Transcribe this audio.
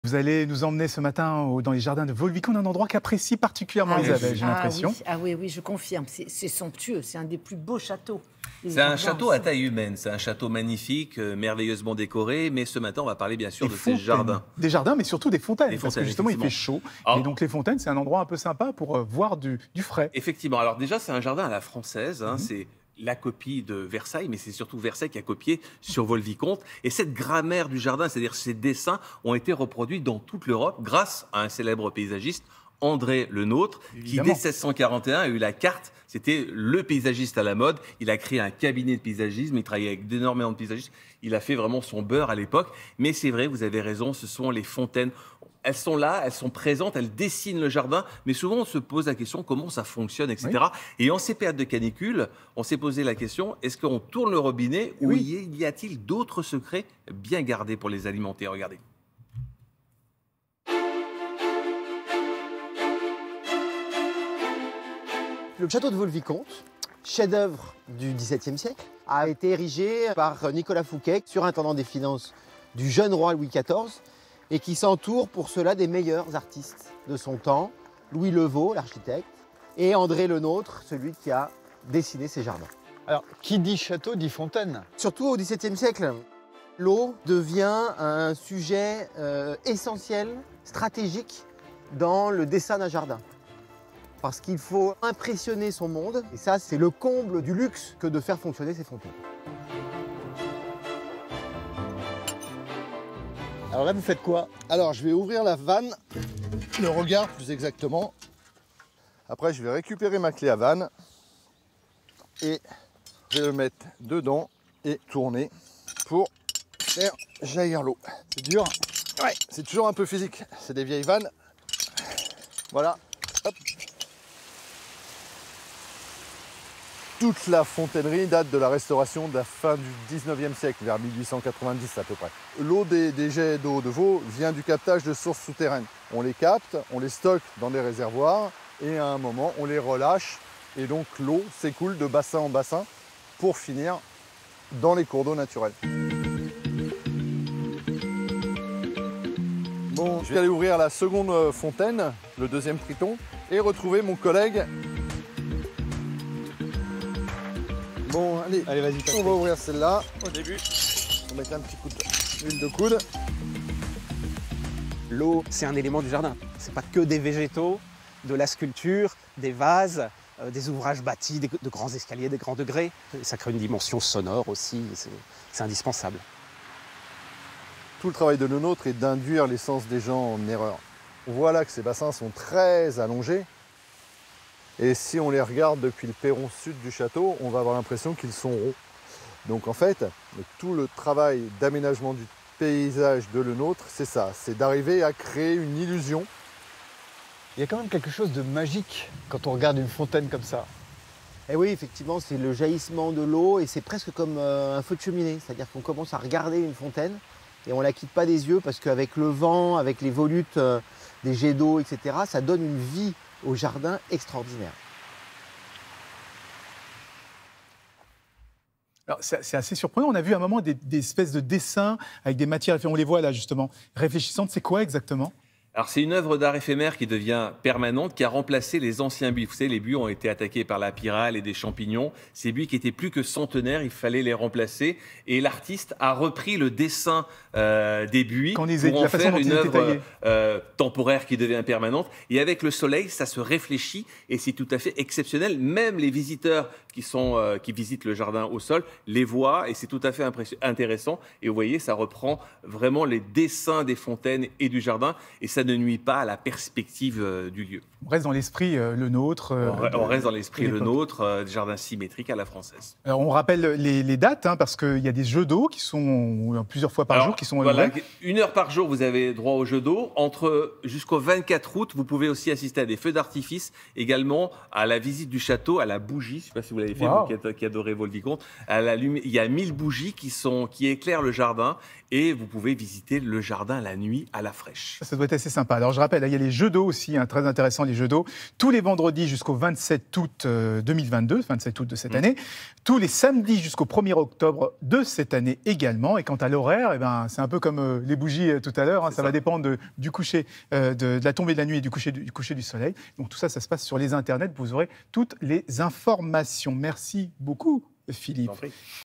Vous allez nous emmener ce matin dans les jardins de Volvic, un endroit qu'apprécie particulièrement Isabelle, j'ai l'impression. Oui, je confirme. C'est somptueux, c'est un des plus beaux châteaux. C'est un château à taille humaine, c'est un château magnifique, merveilleusement décoré, mais ce matin on va parler bien sûr de ces jardins. Des jardins, mais surtout des fontaines, Des parce fontaines, que justement il fait chaud. Et donc les fontaines, c'est un endroit un peu sympa pour voir du frais. Effectivement, alors déjà c'est un jardin à la française, c'est la copie de Versailles, mais c'est surtout Versailles qui a copié sur Volvicomte. Et cette grammaire du jardin, c'est-à-dire ces dessins, ont été reproduits dans toute l'Europe grâce à un célèbre paysagiste, André Le Nôtre, qui dès 1641 a eu la carte. C'était le paysagiste à la mode. Il a créé un cabinet de paysagisme. Il travaillait avec d'énormément de paysagistes. Il a fait vraiment son beurre à l'époque. Mais c'est vrai, vous avez raison, ce sont les fontaines. Elles sont là, elles sont présentes, elles dessinent le jardin, mais souvent on se pose la question comment ça fonctionne, etc. Oui. Et en ces périodes de canicule, on s'est posé la question, est-ce qu'on tourne le robinet ou y a-t-il d'autres secrets bien gardés pour les alimenter? Regardez. Le château de Volvicomte, chef-d'œuvre du XVIIe siècle, a été érigé par Nicolas Fouquet, surintendant des finances du jeune roi Louis XIV, et qui s'entoure pour cela des meilleurs artistes de son temps, Louis Levaux, l'architecte, et André Le Nôtre, celui qui a dessiné ces jardins. Alors, qui dit château dit fontaine. Surtout au XVIIe siècle, l'eau devient un sujet essentiel, stratégique dans le dessin d'un jardin. Parce qu'il faut impressionner son monde, et ça, c'est le comble du luxe que de faire fonctionner ces fontaines. Alors là, vous faites quoi? Alors, je vais ouvrir la vanne, le regard plus exactement. Après, je vais récupérer ma clé à vanne et je vais le mettre dedans et tourner pour faire jaillir l'eau. C'est dur? Ouais, c'est toujours un peu physique. C'est des vieilles vannes. Voilà. Hop. Toute la fontainerie date de la restauration de la fin du 19e siècle, vers 1890 à peu près. L'eau des jets d'eau de Vaux vient du captage de sources souterraines. On les capte, on les stocke dans des réservoirs et à un moment on les relâche et donc l'eau s'écoule de bassin en bassin pour finir dans les cours d'eau naturels. Bon, je vais aller ouvrir la seconde fontaine, le deuxième triton, et retrouver mon collègue. Bon, allez, vas-y. On va ouvrir celle-là au début. On va mettre un petit coup d'huile de coude. L'eau, c'est un élément du jardin. C'est pas que des végétaux, de la sculpture, des vases, des ouvrages bâtis, de grands escaliers, des grands degrés. Et ça crée une dimension sonore aussi, c'est indispensable. Tout le travail de Le Nôtre est d'induire les sens des gens en erreur. On voit là que ces bassins sont très allongés. Et si on les regarde depuis le perron sud du château, on va avoir l'impression qu'ils sont ronds. Donc en fait, tout le travail d'aménagement du paysage de Le Nôtre, c'est ça, c'est d'arriver à créer une illusion. Il y a quand même quelque chose de magique quand on regarde une fontaine comme ça. Et oui, effectivement, c'est le jaillissement de l'eau et c'est presque comme un feu de cheminée. C'est-à-dire qu'on commence à regarder une fontaine et on ne la quitte pas des yeux parce qu'avec le vent, avec les volutes des jets d'eau, etc., ça donne une vie au jardin extraordinaire. C'est assez surprenant. On a vu à un moment des espèces de dessins avec des matières, on les voit là justement, réfléchissantes. C'est quoi exactement ? Alors c'est une œuvre d'art éphémère qui devient permanente, qui a remplacé les anciens buis. Vous savez, les buis ont été attaqués par la pyrale et des champignons. Ces buis qui étaient plus que centenaires, il fallait les remplacer. Et l'artiste a repris le dessin des buis pour en faire une œuvre temporaire qui devient permanente. Et avec le soleil, ça se réfléchit et c'est tout à fait exceptionnel. Même les visiteurs qui visitent le jardin au sol les voient et c'est tout à fait intéressant. Et vous voyez, ça reprend vraiment les dessins des fontaines et du jardin. Et ça ne nuit pas à la perspective du lieu. On reste dans l'esprit Le Nôtre. On reste dans l'esprit Le Nôtre, des jardins symétriques à la française. Alors, on rappelle les dates, parce qu'il y a des jeux d'eau qui sont plusieurs fois par jour, qui sont voilà, 1 heure par jour, vous avez droit aux jeux d'eau. Jusqu'au 24 août, vous pouvez aussi assister à des feux d'artifice, également à la visite du château, à la bougie. Je ne sais pas si vous l'avez fait, vous qui adorez Volvicomte. Il y a 1000 bougies qui éclairent le jardin et vous pouvez visiter le jardin la nuit à la fraîche. Ça doit être assez sympa. Alors je rappelle, il y a les jeux d'eau aussi, hein, très intéressant les jeux d'eau, tous les vendredis jusqu'au 27 août 2022, 27 août de cette année, tous les samedis jusqu'au 1er octobre de cette année également. Et quant à l'horaire, c'est un peu comme les bougies tout à l'heure, hein, ça va dépendre du coucher, de la tombée de la nuit et du coucher du soleil. Donc tout ça, ça se passe sur les internets, vous aurez toutes les informations. Merci beaucoup, Philippe.